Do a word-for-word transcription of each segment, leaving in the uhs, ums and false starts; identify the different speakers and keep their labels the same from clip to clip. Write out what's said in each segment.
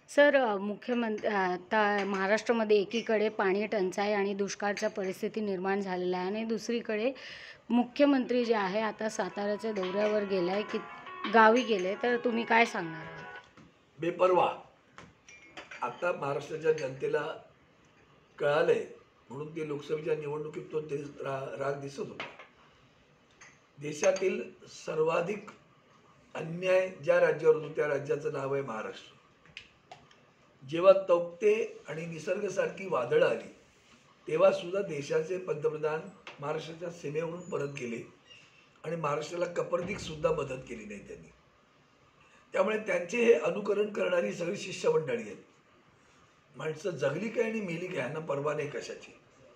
Speaker 1: Sir अ, मुख्यमंत्री आता महाराष्ट्रामध्ये एकीकडे पाणी टंचाई आणि दुष्काळाच्या परिस्थिती निर्माण झालेला आहे आणि दुसरीकडे मुख्यमंत्री जे आहे आता साताऱ्याच्या दौऱ्यावर गेला आहे की गावी गेले, तर तुम्ही काय सांगणार आहात?
Speaker 2: बेपर्वा आता महाराष्ट्राच्या जनतेला कळालंय म्हणून ते लोकसभेच्या निवडणुकीत तो ते रा राग दिसत होता. देशातील सर्वाधिक अन्याय ज्या राज्यावर होतो त्या राज्याचं नाव आहे महाराष्ट्र. जेव्हा तौक्ते आणि निसर्गासारखी वादळं आली तेव्हा सुद्धा देशाचे पंतप्रधान महाराष्ट्राच्या सीमेवरून परत गेले आणि महाराष्ट्राला कपर्दिक सुद्धा मदत केली नाही त्यांनी. त्यामुळे त्यांचे हे अनुकरण करणारी सगळी शिष्यमंडळी आहेत. माणसं जगली काय आणि मेली काय यांना परवा नाही कशाची.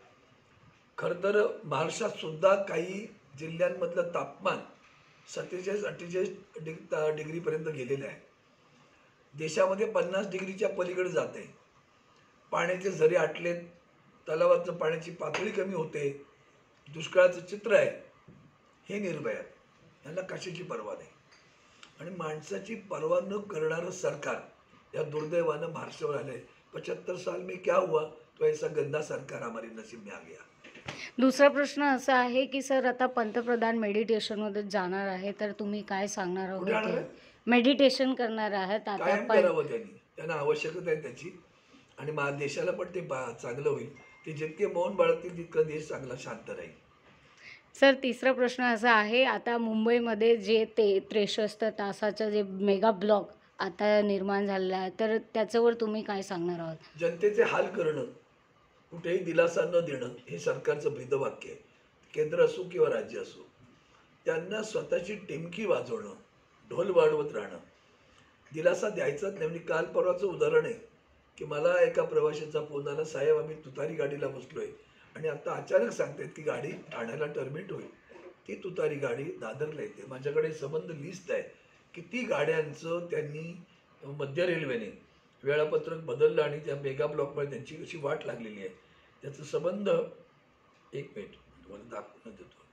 Speaker 2: खरं तर महाराष्ट्रात सुद्धा काही जिल्ह्यांमधलं तापमान सत्तेचाळीस अठ्ठेचाळीस डिग डिग्रीपर्यंत गेलेलं आहे. देशामध्ये पन्नास डिग्रीच्या पलीकडे जाते. पाण्याचे झरे आटलेत, तलावाचं पाण्याची पातळी कमी होते, दुष्काळाचं चित्र आहे. हे निर्भय यांना कशाची पर्वा नाही आणि माणसाची पर्वा न करणारं सरकार या दुर्दैवानं महाराष्ट्रावर आलंय. पचहत्तर साल में क्या हुआ तो ऐसा गंदा सरकार हमारे नसीब में आ गया.
Speaker 1: दुसरा प्रश्न असा आहे की सर आता पंतप्रधान मेडिटेशनमध्ये जाणार आहे, तर तुम्ही काय सांगणार
Speaker 2: कुठे जाणार
Speaker 1: आहोत?
Speaker 2: आहे?
Speaker 1: मेडिटेशन करणार आहात आता
Speaker 2: कायम
Speaker 1: पण
Speaker 2: करावं त्यांनी. त्यांना आवश्यकता आहे त्याची आणि मा देशाला पण ते बा चांगलं होईल. ते जितके मौन बाळगतील तितका देश चांगला शांत राहील.
Speaker 1: सर तिसरा प्रश्न असा आहे, आता मुंबईमध्ये जे ते त्रेसष्ट तासाचं जे मेगा ब्लॉक आता निर्माण झालेला आहे, तर त्याच्यावर तुम्ही काय सांगणार आहात?
Speaker 2: जनतेचे हाल करणं, कुठेही दिलासा न देणं हे सरकारचं ब्रीदवाक्य आहे. केंद्र असो किंवा राज्य असो, त्यांना स्वतःची टिमकी वाजवणं, ढोल वाढवत राहणं, दिलासा द्यायचाच नाही. म्हणजे काल परवाचं उदाहरण आहे की मला एका प्रवाशाचा फोन आला, साहेब आम्ही तुतारी गाडीला बसलोय आणि आता अचानक सांगतायत की गाडी ठाण्याला टर्मिनेट होईल. ती तुतारी गाडी दादरला येते. माझ्याकडे संबंध लिस्ट आहे किती गाड्यांचं त्यांनी मध्य रेल्वेने वेळापत्रक बदललं आणि त्या मेगा ब्लॉकमुळे त्यांची कशी वाट लागलेली आहे त्याचा संबंध एक मिनिट तुम्हाला दाखवून देतो.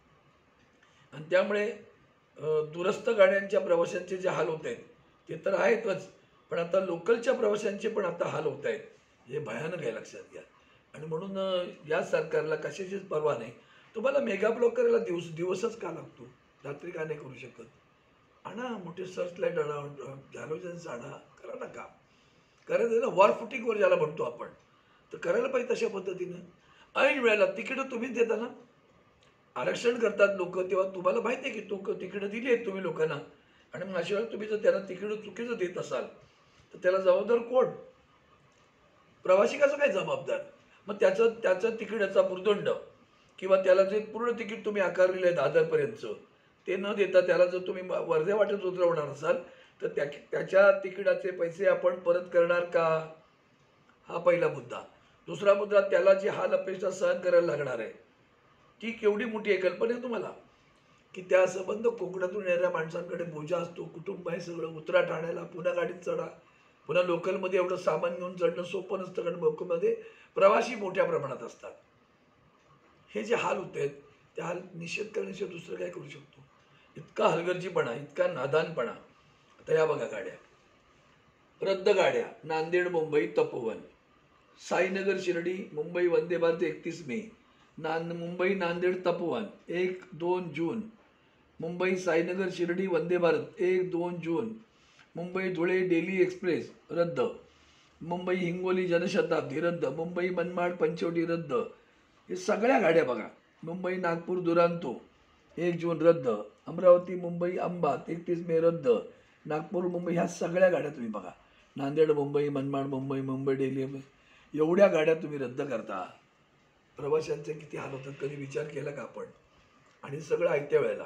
Speaker 2: आणि त्यामुळे दुरस्त गाड्यांच्या प्रवाशांचे जे हाल होत आहेत ते तर आहेतच, पण आता लोकलच्या प्रवाशांचे पण आता हाल होत आहेत. हे भयानक आहे, लक्षात घ्या. आणि म्हणून या सरकारला कशाचीच पर्वा नाही. तुम्हाला मेगा ब्लॉक करायला दिवस दिवसच का लागतो? रात्री का नाही करू शकत? आणा मोठे सर्च लाईट आणा, हॅलोजन्स आणा, करा ना काम. करायचं ना, वॉर फुटिंगवर ज्याला म्हणतो आपण, तर करायला पाहिजे तशा पद्धतीनं. ऐन वेळेला तिकीटं तुम्हीच देता ना. आरक्षण करतात लोक तेव्हा तुम्हाला माहिती आहे की तो तिकीटं दिली आहेत तुम्ही लोकांना आणि मग अशा वेळेला तुम्ही जर त्यांना तिकीटं चुकीचं देत असाल तर त्याला जबाबदार कोण? प्रवासी कसं काय जबाबदार? मग त्याचं त्याचं तिकिटाचा भुर्दंड किंवा त्याला जे पूर्ण तिकीट तुम्ही आकारलेलं आहे दादरपर्यंतचं ते न देता त्याला जर तुम्ही वर्ध्या वाटेत उतरवणार असाल तर त्या त्याच्या तिकिटाचे पैसे आपण परत करणार का? हा पहिला मुद्दा. दुसरा मुद्दा, त्याला जी हाल अपेक्षा सहन करायला लागणार आहे ती केवढी मोठी आहे कल्पना आहे तुम्हाला? की त्या संबंध कोकणातून येणाऱ्या माणसांकडे बोजा असतो, कुटुंब आहे सगळं, उतरा ठाण्याला, पुन्हा गाडीत चढा, पुन्हा लोकलमध्ये एवढं सामान घेऊन चढणं सोपं नसतं कारण लोकलमध्ये प्रवासी मोठ्या प्रमाणात असतात. हे जे हाल होत आहेत त्या हाल निषेध करण्याशिवाय दुसरं काय करू शकतो? इतका हलगर्जीपणा, इतका नादानपणा. आता या बघा गाड्या, रद्द गाड्या, नांदेड मुंबई तपोवन, साईनगर शिर्डी मुंबई वंदे भारत एकतीस मे, नांद मुंबई नांदेड तपोवन एक दोन जून, मुंबई साईनगर शिर्डी वंदे भारत एक दोन जून, मुंबई धुळे डेली एक्सप्रेस रद्द, मुंबई हिंगोली जनशताब्दी रद्द, मुंबई मनमाड पंचवटी रद्द. हे सगळ्या गाड्या बघा. मुंबई नागपूर दुरांतो एक जून रद्द, अमरावती मुंबई अंबात एकतीस मे रद्द, नागपूर मुंबई, ह्या सगळ्या गाड्या तुम्ही बघा. नांदेड मुंबई, मनमाड मुंबई, मुंबई डेली, एवढ्या गाड्या तुम्ही रद्द करता. प्रवाशांचे किती हाल होतात कधी विचार केला का आपण? आणि सगळं ऐकत्या वेळेला.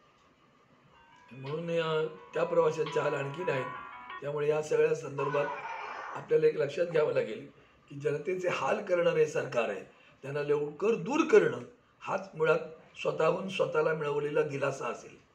Speaker 2: म्हणून त्या प्रवाशांचे हाल आणखीन आहेत. त्यामुळे या सगळ्या संदर्भात आपल्याला एक लक्षात घ्यावं लागेल की जनतेचे हाल करणारे सरकार आहे, त्यांना लवकर दूर करणं हाच मुळात स्वतःहून स्वतःला मिळवलेला दिलासा असेल.